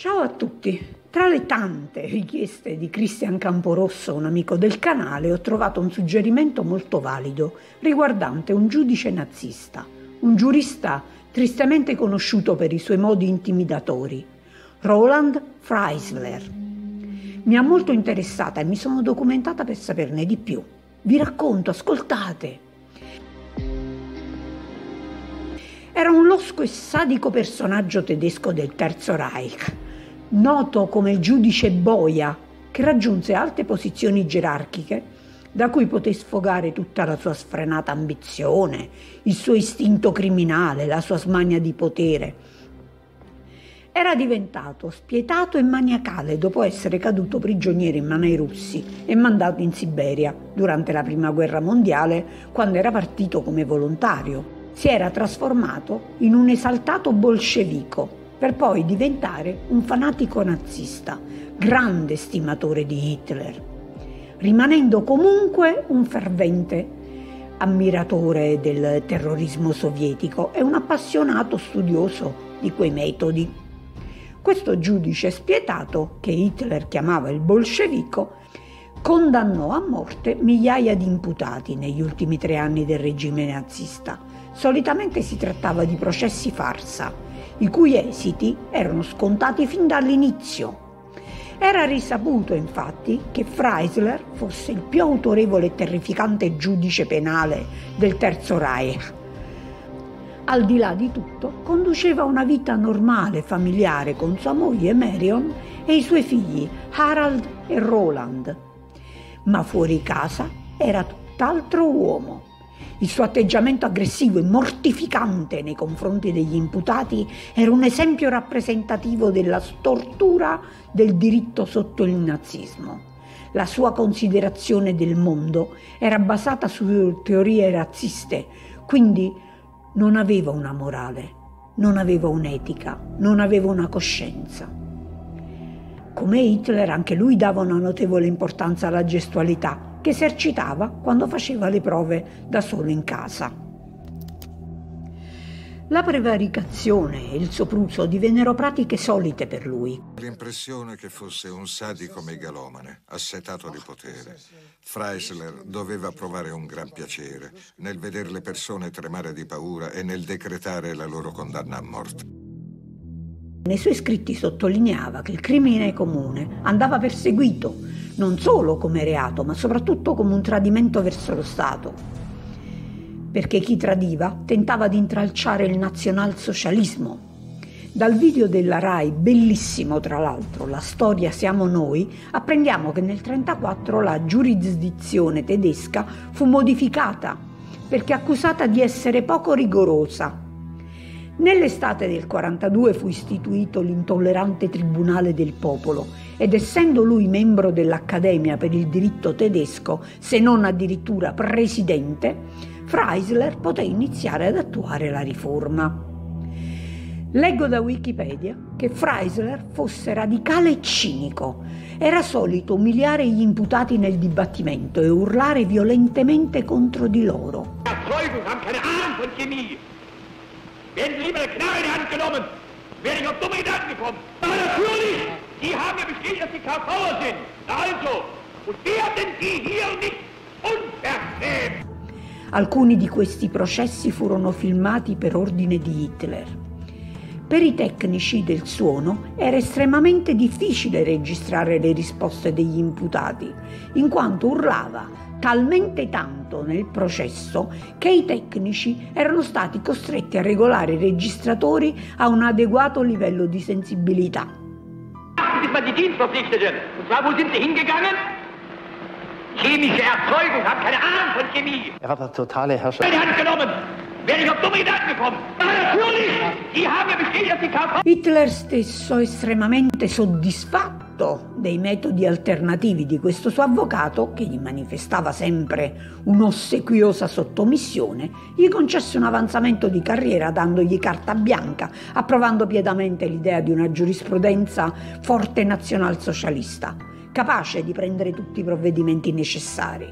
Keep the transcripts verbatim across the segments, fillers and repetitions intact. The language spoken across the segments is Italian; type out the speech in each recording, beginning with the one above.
Ciao a tutti! Tra le tante richieste di Cristian Camporosso, un amico del canale, ho trovato un suggerimento molto valido riguardante un giudice nazista, un giurista tristemente conosciuto per i suoi modi intimidatori, Roland Freisler. Mi ha molto interessata e mi sono documentata per saperne di più. Vi racconto, ascoltate! Era un losco e sadico personaggio tedesco del Terzo Reich, noto come il giudice boia, che raggiunse alte posizioni gerarchiche da cui poté sfogare tutta la sua sfrenata ambizione, il suo istinto criminale, la sua smania di potere. Era diventato spietato e maniacale dopo essere caduto prigioniero in mano ai russi e mandato in Siberia durante la Prima Guerra Mondiale, quando era partito come volontario. Si era trasformato in un esaltato bolscevico, per poi diventare un fanatico nazista, grande stimatore di Hitler, rimanendo comunque un fervente ammiratore del terrorismo sovietico e un appassionato studioso di quei metodi. Questo giudice spietato, che Hitler chiamava il bolscevico, condannò a morte migliaia di imputati negli ultimi tre anni del regime nazista. Solitamente si trattava di processi farsa, i cui esiti erano scontati fin dall'inizio. Era risaputo, infatti, che Freisler fosse il più autorevole e terrificante giudice penale del Terzo Reich. Al di là di tutto, conduceva una vita normale, familiare, con sua moglie Marion e i suoi figli Harald e Roland. Ma fuori casa era tutt'altro uomo. Il suo atteggiamento aggressivo e mortificante nei confronti degli imputati era un esempio rappresentativo della stortura del diritto sotto il nazismo. La sua considerazione del mondo era basata su teorie razziste, quindi non aveva una morale, non aveva un'etica, non aveva una coscienza. Come Hitler, anche lui dava una notevole importanza alla gestualità, che esercitava quando faceva le prove da solo in casa. La prevaricazione e il sopruso divennero pratiche solite per lui. L'impressione che fosse un sadico megalomane, assetato di potere. Freisler doveva provare un gran piacere nel vedere le persone tremare di paura e nel decretare la loro condanna a morte. Nei suoi scritti sottolineava che il crimine comune andava perseguito non solo come reato, ma soprattutto come un tradimento verso lo Stato, perché chi tradiva tentava di intralciare il nazionalsocialismo. Dal video della Rai, bellissimo tra l'altro, La storia siamo noi, apprendiamo che nel millenovecentotrentaquattro la giurisdizione tedesca fu modificata perché accusata di essere poco rigorosa. Nell'estate del quarantadue fu istituito l'intollerante Tribunale del Popolo ed essendo lui membro dell'Accademia per il diritto tedesco, se non addirittura presidente, Freisler poté iniziare ad attuare la riforma. Leggo da Wikipedia che Freisler fosse radicale e cinico. Era solito umiliare gli imputati nel dibattimento e urlare violentemente contro di loro. Werden Sie lieber eine Knarre in die Hand genommen, wäre ich auf dumme Gedanken gekommen. Aber natürlich, Sie haben ja bestätigt, dass Sie K V sind. Also, und werden Sie hier nicht unverschämt. Alcuni di questi processi furono filmati per ordine di Hitler. Per i tecnici del suono era estremamente difficile registrare le risposte degli imputati, in quanto urlava talmente tanto nel processo che i tecnici erano stati costretti a regolare i registratori a un adeguato livello di sensibilità. Ist man die Dienstverpflichteten? Und zwar, wo sind Sie hingegangen? Chemische Erzeugung, haben keine Ahnung von Chemie. Er war der totale Herrscher. In die Hand genommen, wäre ich auf dumme Gedanken gekommen. Aber natürlich, Sie haben ja bestätigt, dass Sie K V... Hitler stesso, estremamente soddisfatto dei metodi alternativi di questo suo avvocato, che gli manifestava sempre un'ossequiosa sottomissione, gli concesse un avanzamento di carriera dandogli carta bianca, approvando pienamente l'idea di una giurisprudenza forte nazionalsocialista, capace di prendere tutti i provvedimenti necessari.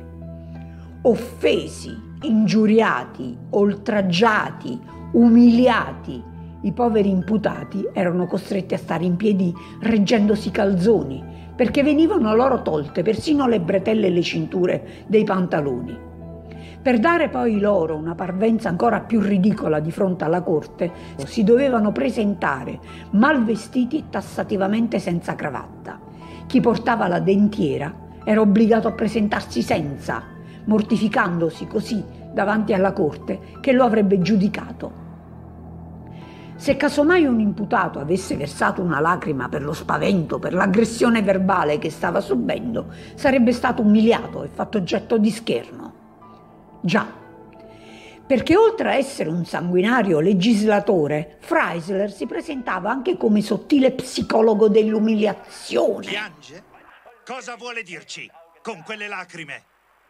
Offesi, ingiuriati, oltraggiati, umiliati I poveri imputati erano costretti a stare in piedi reggendosi i calzoni, perché venivano loro tolte persino le bretelle e le cinture dei pantaloni. Per dare poi loro una parvenza ancora più ridicola di fronte alla corte, si dovevano presentare mal vestiti e tassativamente senza cravatta. Chi portava la dentiera era obbligato a presentarsi senza, mortificandosi così davanti alla corte che lo avrebbe giudicato. Se casomai un imputato avesse versato una lacrima per lo spavento, per l'aggressione verbale che stava subendo, sarebbe stato umiliato e fatto oggetto di scherno. Già, perché oltre a essere un sanguinario legislatore, Freisler si presentava anche come sottile psicologo dell'umiliazione. Piange? Cosa vuole dirci con quelle lacrime?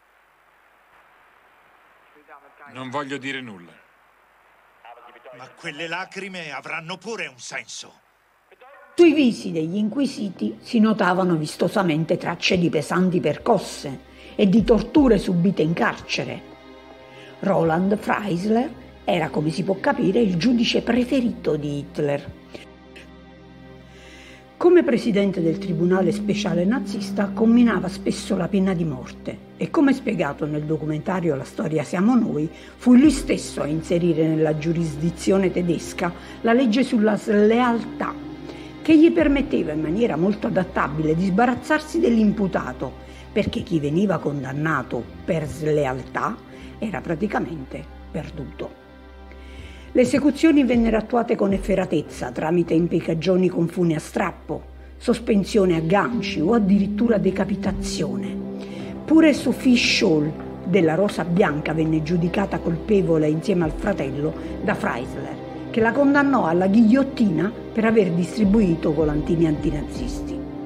Non voglio dire nulla. Ma quelle lacrime avranno pure un senso. Sui visi degli inquisiti si notavano vistosamente tracce di pesanti percosse e di torture subite in carcere. Roland Freisler era, come si può capire, il giudice preferito di Hitler. Come presidente del tribunale speciale nazista comminava spesso la pena di morte e, come spiegato nel documentario La storia siamo noi, fu lui stesso a inserire nella giurisdizione tedesca la legge sulla slealtà, che gli permetteva in maniera molto adattabile di sbarazzarsi dell'imputato, perché chi veniva condannato per slealtà era praticamente perduto. Le esecuzioni vennero attuate con efferatezza tramite impiccagioni con funi a strappo, sospensione a ganci o addirittura decapitazione. Pure Sophie Scholl della Rosa Bianca venne giudicata colpevole insieme al fratello da Freisler, che la condannò alla ghigliottina per aver distribuito volantini antinazisti.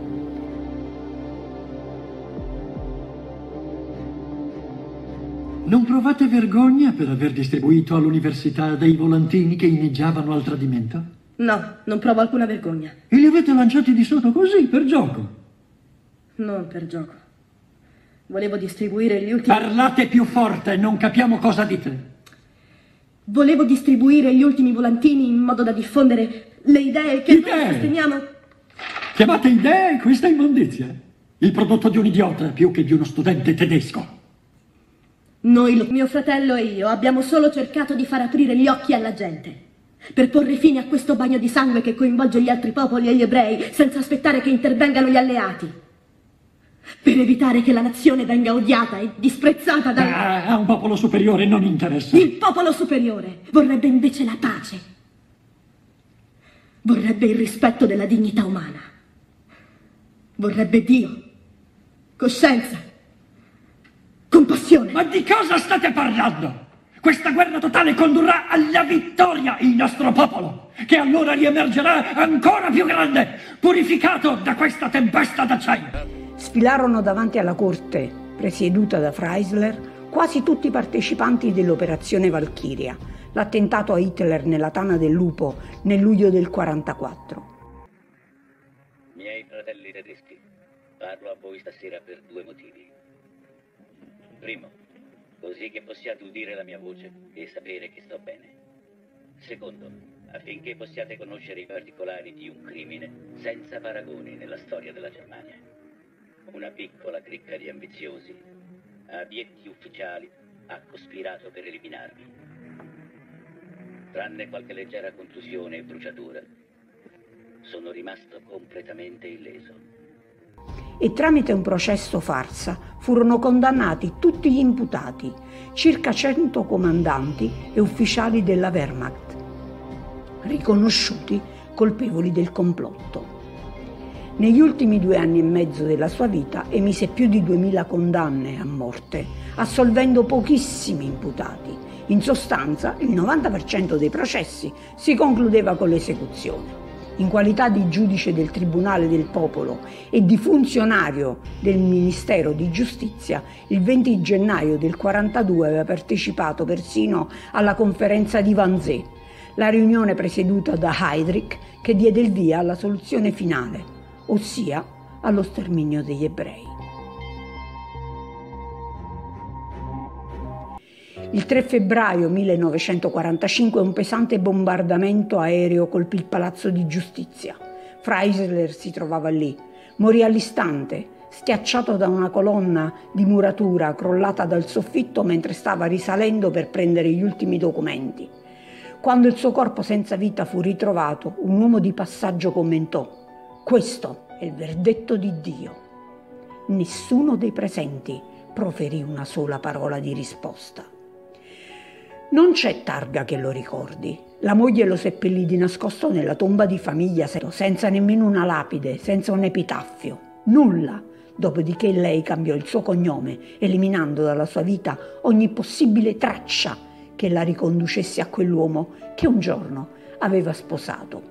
Non provate vergogna per aver distribuito all'università dei volantini che inneggiavano al tradimento? No, non provo alcuna vergogna. E li avete lanciati di sotto così, per gioco? Non per gioco. Volevo distribuire gli ultimi... Parlate più forte, non capiamo cosa dite. Volevo distribuire gli ultimi volantini in modo da diffondere le idee che idee. noi sosteniamo. Chiamate idee questa immondizia? Il prodotto di un idiota più che di uno studente tedesco. Noi, mio fratello e io, abbiamo solo cercato di far aprire gli occhi alla gente, per porre fine a questo bagno di sangue che coinvolge gli altri popoli e gli ebrei, senza aspettare che intervengano gli alleati. Per evitare che la nazione venga odiata e disprezzata da... Ah, a un popolo superiore non interessa. Il popolo superiore vorrebbe invece la pace. Vorrebbe il rispetto della dignità umana. Vorrebbe Dio, coscienza, compassione. Ma di cosa state parlando? Questa guerra totale condurrà alla vittoria il nostro popolo, che allora riemergerà ancora più grande, purificato da questa tempesta d'acciaio. Sfilarono davanti alla corte, presieduta da Freisler, quasi tutti i partecipanti dell'operazione Valchiria, l'attentato a Hitler nella Tana del Lupo nel luglio del quarantaquattro. Miei fratelli tedeschi, parlo a voi stasera per due motivi. Primo, così che possiate udire la mia voce e sapere che sto bene. Secondo, affinché possiate conoscere i particolari di un crimine senza paragoni nella storia della Germania. Una piccola cricca di ambiziosi, abietti ufficiali, ha cospirato per eliminarmi. Tranne qualche leggera contusione e bruciatura, sono rimasto completamente illeso. E tramite un processo farsa furono condannati tutti gli imputati, circa cento comandanti e ufficiali della Wehrmacht, riconosciuti colpevoli del complotto. Negli ultimi due anni e mezzo della sua vita emise più di duemila condanne a morte, assolvendo pochissimi imputati. In sostanza, il novanta per cento dei processi si concludeva con l'esecuzione. In qualità di giudice del Tribunale del Popolo e di funzionario del Ministero di Giustizia, il venti gennaio del quarantadue aveva partecipato persino alla conferenza di Wannsee, la riunione presieduta da Heydrich che diede il via alla soluzione finale, ossia allo sterminio degli ebrei. Il tre febbraio millenovecentoquarantacinque un pesante bombardamento aereo colpì il Palazzo di Giustizia. Freisler si trovava lì. Morì all'istante, schiacciato da una colonna di muratura crollata dal soffitto mentre stava risalendo per prendere gli ultimi documenti. Quando il suo corpo senza vita fu ritrovato, un uomo di passaggio commentò: «Questo è il verdetto di Dio». Nessuno dei presenti proferì una sola parola di risposta. Non c'è targa che lo ricordi. La moglie lo seppellì di nascosto nella tomba di famiglia, senza nemmeno una lapide, senza un epitaffio, nulla. Dopodiché lei cambiò il suo cognome, eliminando dalla sua vita ogni possibile traccia che la riconducesse a quell'uomo che un giorno aveva sposato.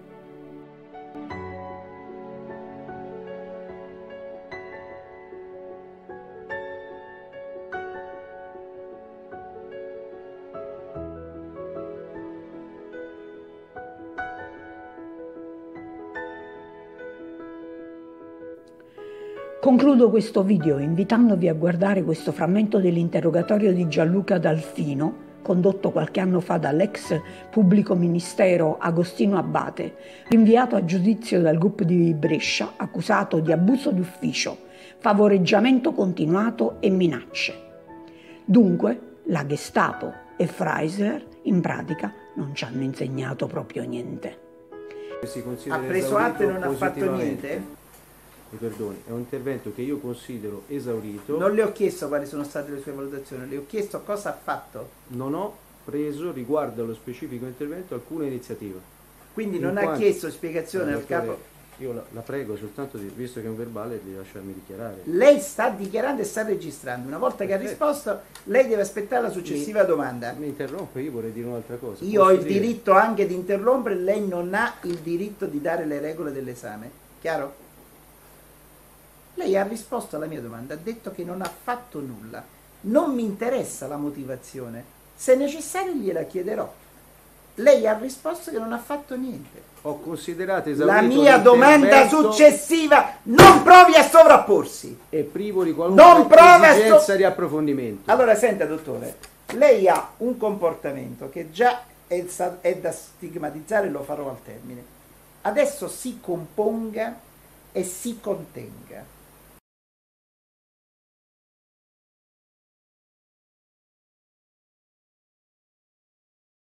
Concludo questo video invitandovi a guardare questo frammento dell'interrogatorio di Gianluca Dalfino, condotto qualche anno fa dall'ex pubblico ministero Agostino Abate, rinviato a giudizio dal G U P di Brescia, accusato di abuso d'ufficio, favoreggiamento continuato e minacce. Dunque, la Gestapo e Freisler, in pratica, non ci hanno insegnato proprio niente. Ha preso atto e non ha fatto niente? Mi perdoni, è un intervento che io considero esaurito. Non le ho chiesto quali sono state le sue valutazioni, le ho chiesto cosa ha fatto. Non ho preso riguardo allo specifico intervento alcuna iniziativa. Quindi non ha chiesto spiegazione al capo. Io la, la prego soltanto, di, visto che è un verbale, di lasciarmi dichiarare. Lei sta dichiarando e sta registrando. Una volta che ha risposto, lei deve aspettare la successiva mi, domanda. Mi interrompe, io vorrei dire un'altra cosa. Io ho il dire? diritto anche di interrompere, lei non ha il diritto di dare le regole dell'esame. Chiaro? Lei ha risposto alla mia domanda, ha detto che non ha fatto nulla. Non mi interessa la motivazione. Se necessario gliela chiederò. Lei ha risposto che non ha fatto niente. Ho considerato esaurito la mia domanda successiva, non provi a sovrapporsi. È privo di qualunque esigenza so di approfondimento. Allora senta dottore, lei ha un comportamento che già è, è da stigmatizzare, lo farò al termine. Adesso si componga e si contenga.